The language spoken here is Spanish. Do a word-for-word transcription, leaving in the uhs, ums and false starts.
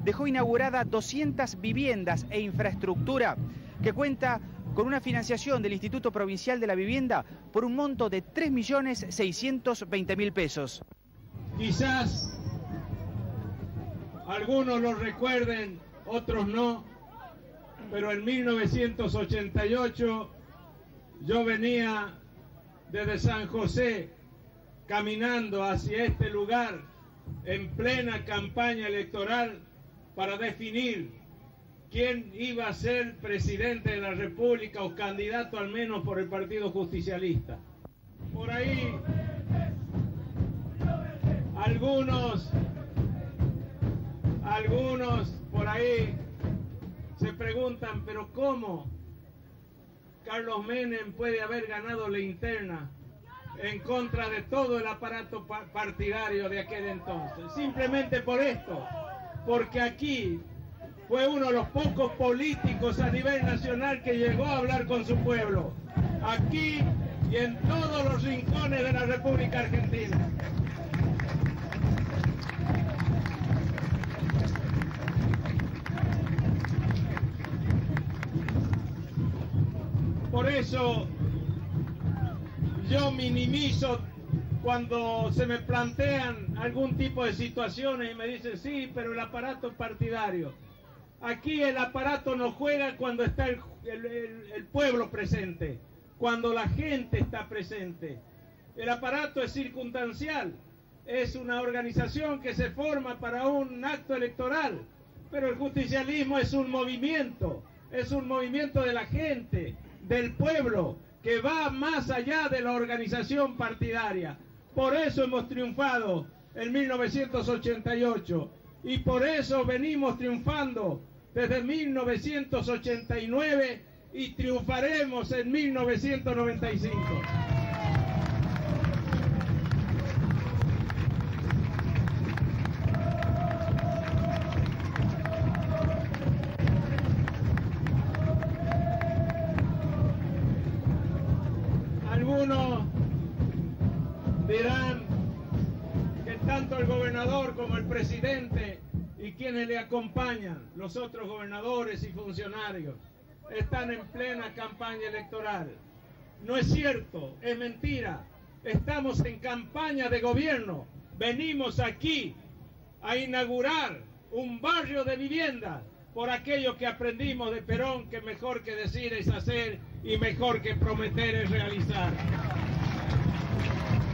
dejó inaugurada doscientas viviendas e infraestructura que cuenta con una financiación del Instituto Provincial de la Vivienda por un monto de tres millones seiscientos veinte mil pesos. Quizás algunos lo recuerden, otros no, pero en mil novecientos ochenta y ocho yo venía desde San José caminando hacia este lugar en plena campaña electoral para definir quién iba a ser presidente de la República o candidato al menos por el Partido Justicialista. Por ahí algunos, algunos por ahí se preguntan, pero ¿cómo Carlos Menem puede haber ganado la interna en contra de todo el aparato partidario de aquel entonces? Simplemente por esto, porque aquí fue uno de los pocos políticos a nivel nacional que llegó a hablar con su pueblo, aquí y en todos los rincones de la República Argentina. Por eso yo minimizo cuando se me plantean algún tipo de situaciones y me dicen, sí, pero el aparato partidario. Aquí el aparato no juega cuando está el, el, el, el pueblo presente, cuando la gente está presente. El aparato es circunstancial, es una organización que se forma para un acto electoral, pero el justicialismo es un movimiento, es un movimiento de la gente, del pueblo, que va más allá de la organización partidaria. Por eso hemos triunfado en mil novecientos ochenta y ocho y por eso venimos triunfando desde mil novecientos ochenta y nueve y triunfaremos en mil novecientos noventa y cinco. Algunos dirán que tanto el gobernador como el presidente y quienes le acompañan, los otros gobernadores y funcionarios, están en plena campaña electoral. No es cierto, es mentira. Estamos en campaña de gobierno. Venimos aquí a inaugurar un barrio de vivienda por aquello que aprendimos de Perón, que mejor que decir es hacer y mejor que prometer es realizar.